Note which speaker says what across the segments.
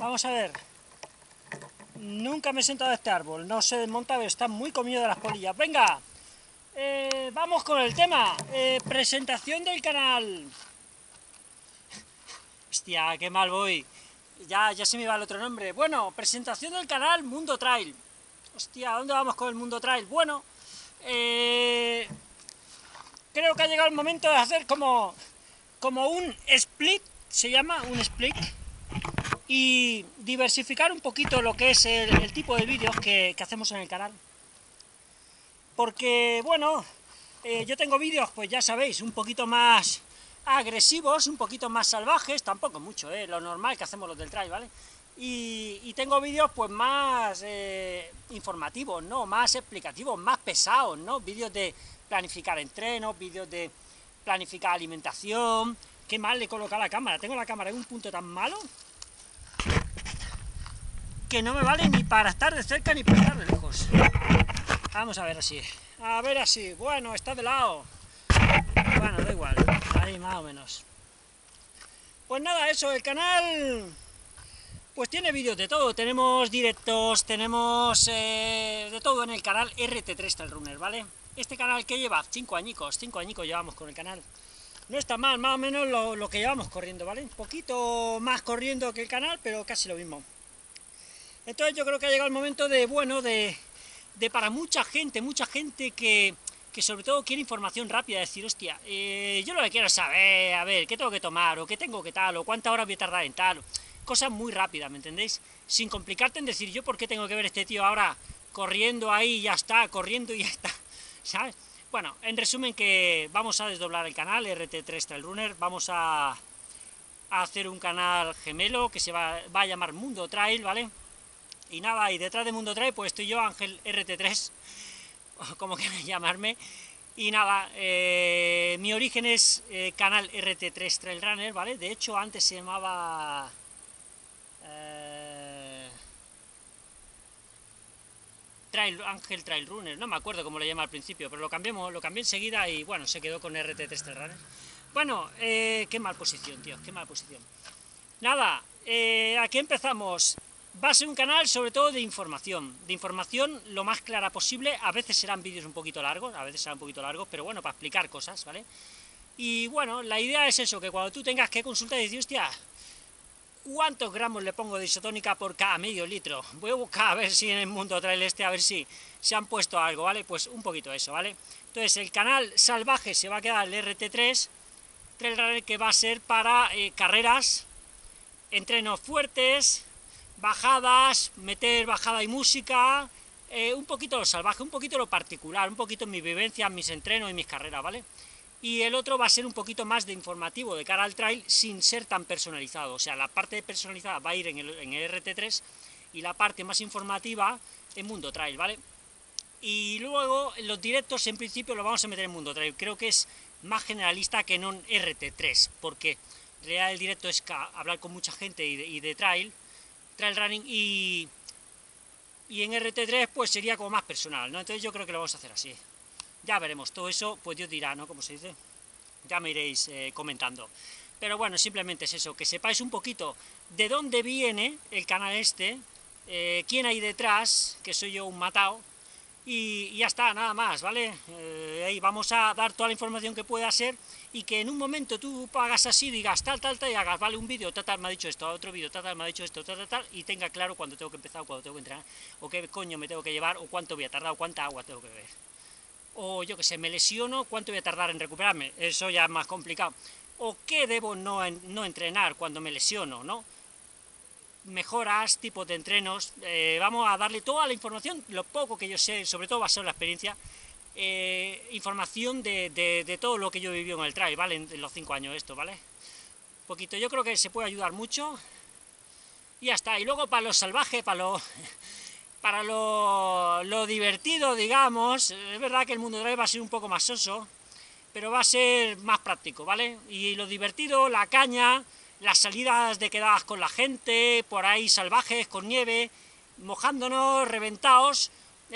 Speaker 1: vamos a ver. Nunca me he sentado a este árbol, no se desmonta, pero está muy comido de las polillas. ¡Venga! Vamos con el tema. Presentación del canal. Hostia, qué mal voy. Ya se me va el otro nombre. Bueno, presentación del canal Mundo Trail. Hostia, ¿a dónde vamos con el Mundo Trail? Bueno, creo que ha llegado el momento de hacer como un split, se llama un split, y diversificar un poquito lo que es el tipo de vídeos que hacemos en el canal. Porque, bueno, yo tengo vídeos, pues ya sabéis, un poquito más agresivos, un poquito más salvajes, tampoco mucho, lo normal que hacemos los del trail, ¿vale? Y tengo vídeos pues más informativos, ¿no? Más explicativos, más pesados, ¿no? Vídeos de planificar entrenos, vídeos de planificar alimentación. Qué mal le he colocado la cámara, tengo la cámara en un punto tan malo que no me vale ni para estar de cerca ni para estar de lejos. Vamos a ver así, bueno, está de lado. Bueno, da igual, ahí más o menos. Pues nada, eso, el canal pues tiene vídeos de todo, tenemos directos, tenemos de todo en el canal RT3 Trail Runner, ¿vale? Este canal que lleva 5 añicos llevamos con el canal. No está mal, más o menos lo que llevamos corriendo, ¿vale? Un poquito más corriendo que el canal, pero casi lo mismo. Entonces yo creo que ha llegado el momento de, bueno, de para mucha gente que sobre todo quiere información rápida, decir, hostia, yo lo que quiero es saber, a ver, qué tengo que tomar, o qué tengo que tal, o cuántas horas voy a tardar en tal, cosas muy rápidas, ¿me entendéis? Sin complicarte en decir, yo por qué tengo que ver este tío ahora corriendo ahí y ya está, corriendo y ya está, ¿sabes? Bueno, en resumen que vamos a desdoblar el canal RT3 Trail Runner, vamos a hacer un canal gemelo que se va a llamar Mundo Trail, ¿vale? Y nada, y detrás de Mundo Trail pues estoy yo, Ángel RT3, como quieran llamarme, y nada, mi origen es canal RT3 Trail Runner, ¿vale? De hecho antes se llamaba Ángel Trail Runner, no me acuerdo cómo lo llama al principio, pero lo cambié enseguida y bueno, se quedó con RT3 Trail Runner. Bueno, qué mal posición, tío, qué mal posición. Nada, aquí empezamos. Va a ser un canal sobre todo de información lo más clara posible. A veces serán vídeos un poquito largos, pero bueno, para explicar cosas, ¿vale? Y bueno, la idea es eso, que cuando tú tengas que consultar y decir, hostia, ¿cuántos gramos le pongo de isotónica por cada medio litro? Voy a buscar a ver si en el Mundo Trail a ver si se han puesto algo, ¿vale? Pues un poquito eso, ¿vale? Entonces el canal salvaje se va a quedar el RT3 Trail Runner, que va a ser para carreras, entrenos fuertes, bajadas, meter bajada y música, un poquito lo salvaje, un poquito lo particular, un poquito mis vivencias, mis entrenos y mis carreras, ¿vale? Y el otro va a ser un poquito más de informativo de cara al trail, sin ser tan personalizado, o sea, la parte personalizada va a ir en el RT3 y la parte más informativa en Mundo Trail, ¿vale? Y luego los directos en principio lo vamos a meter en Mundo Trail, creo que es más generalista que no en RT3, porque en realidad el directo es hablar con mucha gente y de trail running, y en RT3 pues sería como más personal, ¿no? Entonces yo creo que lo vamos a hacer así. Ya veremos, todo eso pues Dios dirá, ¿no? Como se dice, ya me iréis comentando. Pero bueno, simplemente es eso, que sepáis un poquito de dónde viene el canal quién hay detrás, que soy yo un matao, y ya está, nada más, ¿vale? Ahí vamos a dar toda la información que pueda ser, y que en un momento tú hagas así, digas tal, y hagas, vale, un vídeo, tal, me ha dicho esto, otro vídeo, tal, me ha dicho esto, tal, y tenga claro cuándo tengo que empezar, o cuándo tengo que entrenar, o qué coño me tengo que llevar, o cuánto voy a tardar, o cuánta agua tengo que beber. O yo que sé, me lesiono, cuánto voy a tardar en recuperarme, eso ya es más complicado. O qué debo no entrenar cuando me lesiono, ¿no? Mejoras, tipos de entrenos, vamos a darle toda la información, lo poco que yo sé, sobre todo basado en la experiencia, información de todo lo que yo he vivido en el trail, ¿vale? En los 5 años esto, ¿vale? Un poquito, yo creo que se puede ayudar mucho, y ya está. Y luego para los salvajes, para lo divertido, digamos, es verdad que el Mundo Trail va a ser un poco más soso, pero va a ser más práctico, ¿vale? Y lo divertido, la caña, las salidas de quedadas con la gente, por ahí salvajes, con nieve, mojándonos, reventados,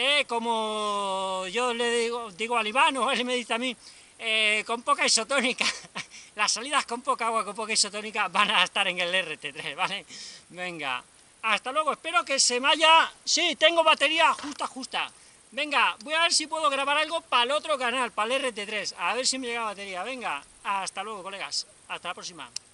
Speaker 1: como yo le digo al Iván, o él me dice a mí, con poca isotónica. Las salidas con poca agua, con poca isotónica van a estar en el RT3, ¿vale? Venga, Hasta luego, espero que se me haya... Sí, tengo batería justa. Venga, voy a ver si puedo grabar algo para el otro canal, para el RT3. A ver si me llega la batería. Venga, hasta luego, colegas. Hasta la próxima.